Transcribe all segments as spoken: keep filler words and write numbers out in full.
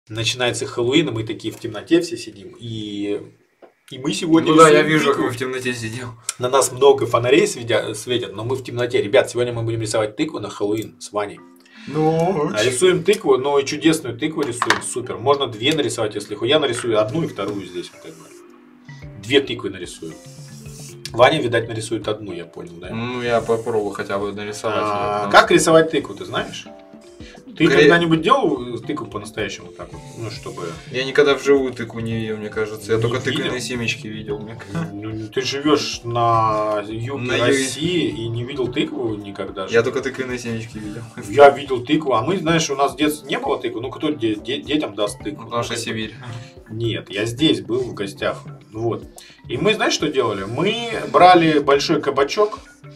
начинается Хэллоуин, и мы такие в темноте все сидим, и, и мы сегодня... Ну да, я вижу, как мы в темноте сидим. На нас много фонарей светят, светят, но мы в темноте. Ребят, сегодня мы будем рисовать тыкву на Хэллоуин с Ваней. Ну, а рисуем тыкву, но и чудесную тыкву рисуем, супер. Можно две нарисовать, если хочу. Я нарисую одну и вторую здесь. Вот, как бы. Две тыквы нарисую. Ваня, видать, нарисует одну, я понял, да? Ну, я попробую хотя бы нарисовать. А, как рисовать тыкву, ты знаешь? Ты Кре... когда-нибудь делал тыкву по-настоящему так вот? Ну, чтобы... Я никогда вживую тыкву не видел, мне кажется. Я не только видел? тыквенные семечки видел. Мне ну, ты живешь на юге на России юге. И не видел тыкву никогда же. Я только тыквенные семечки видел. Я видел тыкву, а мы, знаешь, у нас в детстве не было тыквы. Ну, кто де- де- детям даст тыкву? Потому что Сибирь. Нет, я здесь был в гостях. Вот. И мы, знаешь, что делали? Мы брали большой кабачок.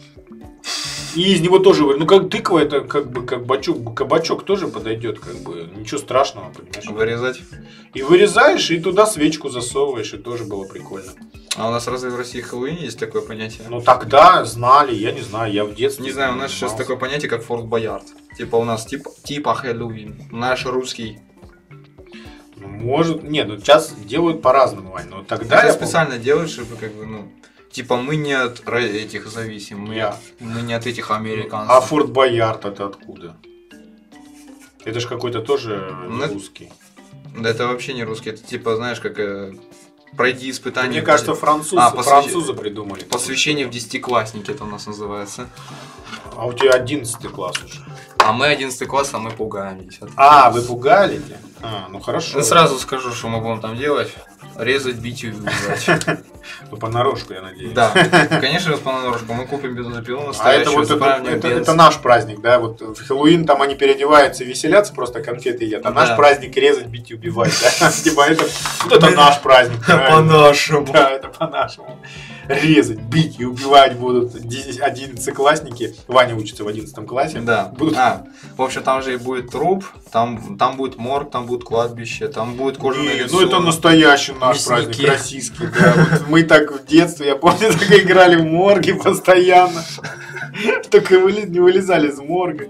И из него тоже, ну как тыква, это как бы как бачок, кабачок тоже подойдет, как бы ничего страшного, понимаешь? Вырезать. И вырезаешь, и туда свечку засовываешь, и тоже было прикольно. А у нас разве в России Хэллоуин есть такое понятие? Ну тогда знали, я не знаю, я в детстве. Не знаю, у нас сейчас такое понятие, как Форт Боярд. Типа у нас типа, типа Хэллоуин. Наш русский. Ну, может, нет, ну сейчас делают по-разному, Вань. Но тогда я я специально помню... делают, чтобы как бы, ну. Типа мы не от этих зависим, мы, Я. от, мы не от этих американцев. А Форт Боярд это откуда? Это же какой-то тоже ну, русский. Да это вообще не русский, это типа, знаешь, как э, пройди испытание. Мне кажется, француз, а, посвящ... французы придумали. Посвящение в десятиклассники это у нас называется. А у тебя одиннадцатый класс уже. А мы одиннадцатый класс, а мы пугаем десятый. А, вы пугали? А, ну хорошо. Я сразу скажу, что мы будем там делать. Резать, бить и убивать. Ну, понарошку, я надеюсь. Да, конечно, понарошку. Мы купим бензопилу А это вот это, это, это наш праздник, да? Вот в Хэллоуин там они переодеваются, веселятся, просто конфеты едят. А да. Наш праздник резать, бить и убивать, да? Типа это, вот это наш праздник. По-нашему. Да, это по-нашему. Резать, бить и убивать будут одиннадцатиклассники. Ваня учится в одиннадцатом классе. Да. Будут... А, в общем, там же и будет труп, там, там будет морг, там будет кладбище, там будет кожаное лицо. Ну это настоящий наш мясники. Праздник, российский. Да. Вот мы так в детстве, я помню, так играли в морге постоянно. Только не вылезали из морга.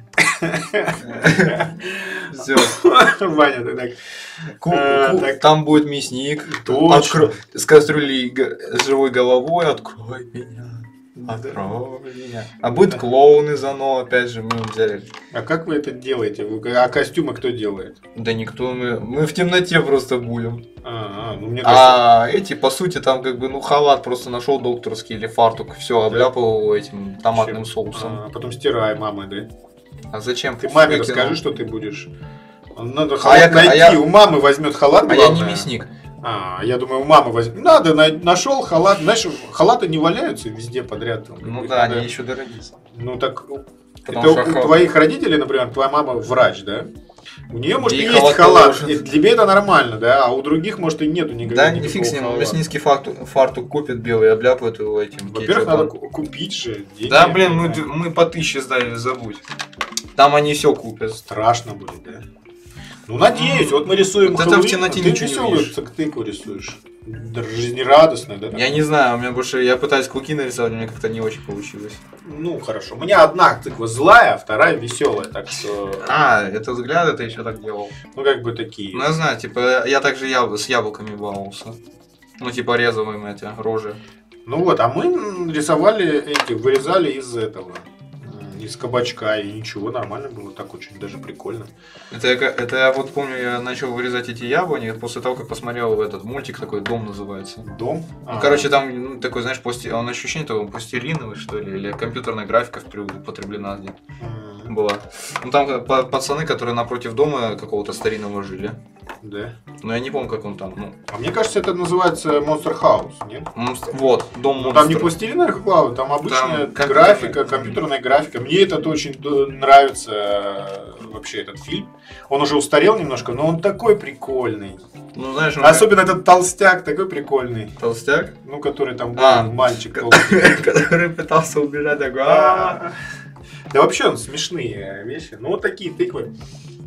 Все. Ваня, ты так... Ку- ку- так... Там будет мясник. Откро... С кастрюлей г... с живой головой. Открой меня. Открой меня. А будет клоун из Оно, опять же, мы взяли. А как вы это делаете? А костюмы кто делает? Да никто, мы, мы в темноте просто будем. А, ну, мне кажется... а эти, по сути, там как бы, ну, халат просто нашел докторский или фартук, все, обляпал его этим томатным Чем? соусом. А, потом стирай мамой, да? А зачем? Ты маме выкинул? Расскажи, что ты будешь. Надо халат а найти, я, а я... у мамы возьмет халат. А главное. я не мясник. А, я думаю, у мамы возьмет. Надо, на... нашел халат. Знаешь, халаты не валяются везде подряд. Там, ну да, надо... они еще дорогие. Ну так, Потому это что у твоих родителей, например, твоя мама врач, да? У нее, может, и и есть халат. халат. Для тебя это нормально, да? А у других, может, и нету никакого. Да, не фиг с ним, мясницкий фартук, фартук купит белый, обляпают его этим. Во-первых, надо купить же. Деньги, да, блин, мы, мы по тысяче сдали, забудь. Там они все купят. Страшно будет, да? Ну, надеюсь, вот мы рисуем вот это в темноте ты ничего не видишь. Ты тыкву рисуешь. Жизнерадостная, да? Я не знаю, у меня больше, я пытаюсь клыки нарисовать, у меня как-то не очень получилось. Ну, хорошо. У меня одна тыква злая, а вторая веселая, так что... А, это взгляд, это еще так делал. Ну, как бы такие. Ну, я знаю, типа, я также яб... с яблоками баловался. Ну, типа, резываем эти рожи. Ну вот, а мы рисовали эти, вырезали из этого... из кабачка, и ничего, нормально было, так очень даже прикольно. Это, это я вот помню, я начал вырезать эти яблони после того, как посмотрел этот мультик, такой «Дом» называется. «Дом»? Ну, а-а-а. Короче, там ну, такой, знаешь, пости... он ощущение того, пластилиновый, что ли, или компьютерная графика употреблена где mm-hmm. была. Ну, там пацаны, которые напротив дома какого-то старинного жили. Да. Но я не помню, как он там. Ну. А мне кажется, это называется Monster House, нет? Монстр... Вот, дом монстр. Там не пластилиновая клава, там обычная там графика, компьютерная графика. Мне этот очень нравится вообще этот фильм. Он уже устарел немножко, но он такой прикольный. Ну, знаешь, он... Особенно этот толстяк такой прикольный. Толстяк? Ну, который там был а, мальчик. Который пытался убежать такой. Да вообще он смешные вещи. Ну, вот такие тыквы.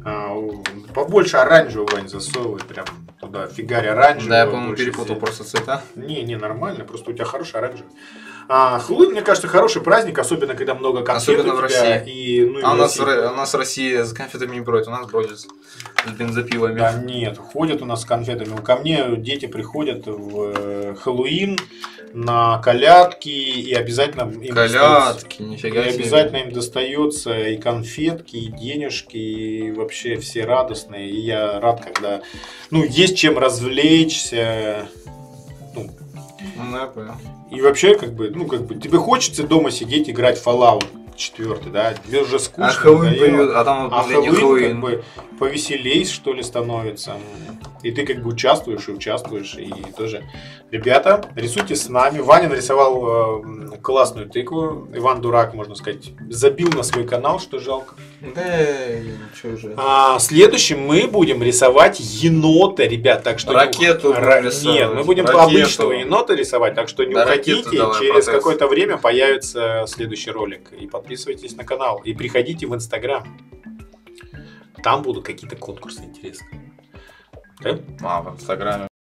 Побольше оранжевого Вань засовывай, прям туда фигарь оранжевого. Да, я, по-моему, перепутал просто цвета. Не, не, нормально, просто у тебя хороший оранжевый. А, Хэллоуин, мне кажется, хороший праздник, особенно когда много конфет Особенно у в тебя. России. И, ну, и А в у нас, России. в- у нас Россия с конфетами не бродит, у нас бродит с бензопилами. Да нет, ходят у нас с конфетами. Ко мне дети приходят в э, Хэллоуин на колядки, и обязательно им достается, Колядки, и нифига себе. обязательно им достается и конфетки, и денежки, и вообще все радостные. И я рад, когда ну, есть чем развлечься. Ну, Ну, я понял. и вообще, как бы, ну, как бы, тебе хочется дома сидеть, играть в Fallout четыре, да? Тебе уже скучно. А Хэллоуин надоело. появился, а там А обновление Хэллоуин, Хэллоуин. как бы, повеселей, что ли, становится. И ты как бы участвуешь и участвуешь. И тоже, ребята, рисуйте с нами. Ваня нарисовал э, классную тыкву. Иван Дурак, можно сказать, забил на свой канал, что жалко. Да, ничего уже. А следующим мы будем рисовать енота, ребят. Так что Ракету не... будем Ра- рисовать. Нет, мы будем Ракету. обычного енота рисовать. Так что не Да, уходите. ракету давай, Через процесс. какое-то время появится следующий ролик. И подписывайтесь на канал. И приходите в Инстаграм. Там будут какие-то конкурсы интересные. Да? А, в Инстаграме.